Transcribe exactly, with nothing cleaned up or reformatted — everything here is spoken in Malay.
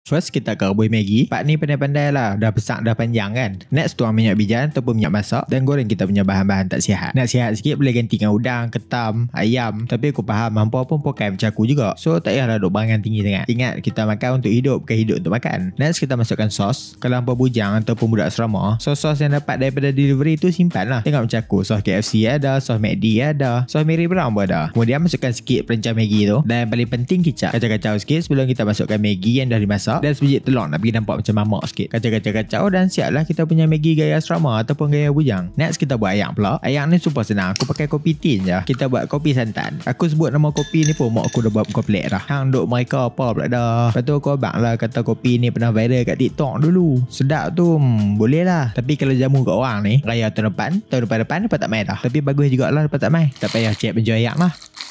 First kita akan rebus Maggi. Part ni pandai-pandai lah, dah besar dah panjang kan. Next tuang minyak bijan ataupun minyak masak dan goreng kita punya bahan-bahan tak sihat. Nak sihat sikit boleh ganti dengan udang, ketam, ayam. Tapi aku faham hampa pun pakai macam aku juga, so tak payahlah duk barangan tinggi sangat. Ingat kita makan untuk hidup, bukan hidup untuk makan. Next kita masukkan sos. Kalau hampa bujang ataupun budak asrama, sos-sos yang dapat daripada delivery tu simpan lah. Tengok macam aku, sos K F C ada, sos McD ada, sos Mary Brown pun ada. Kemudian masukkan sikit perencah Maggi tu. Dan yang paling penting kicap. Kacau-kacau sikit sebelum kita masukkan Maggi yang dah dimasak. Dan sebiji telur nak bagi nampak macam mamak sikit. Kacau-kacau-kacau dan siaplah kita punya Maggi gaya asrama ataupun gaya bujang. Next kita buat ayak pula. Ayak ni super senang. Aku pakai kopi tin je. Kita buat kopi santan. Aku sebut nama kopi ni pun mak aku dah buat komplek dah. Hang duk mereka apa pula dah. Lepas tu aku abang lah kata kopi ni pernah viral kat TikTok dulu. Sedap tu, hmm, boleh lah. Tapi kalau jamu kat orang ni, raya tahun depan, tahun depan-depan dapat tak main dah. Tapi bagus jugalah dapat tak main. Tak payah cek penjual ayak lah.